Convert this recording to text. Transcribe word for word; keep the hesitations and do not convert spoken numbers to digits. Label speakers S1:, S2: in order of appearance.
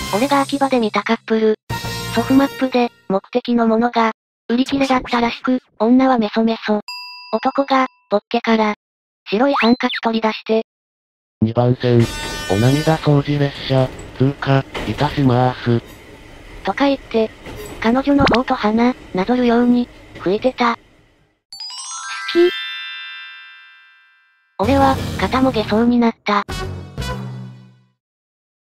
S1: 俺が秋葉で見たカップル。ソフマップで、目的のものが、売り切れだったらしく、女はメソメソ。男が、ポッケから、白いハンカチ取り出して、
S2: にばん線、お涙掃除列車、通過、いたしまーす。
S1: とか言って、彼女の方と鼻、なぞるように、吹いてた。好き。俺は、肩もげそうになった。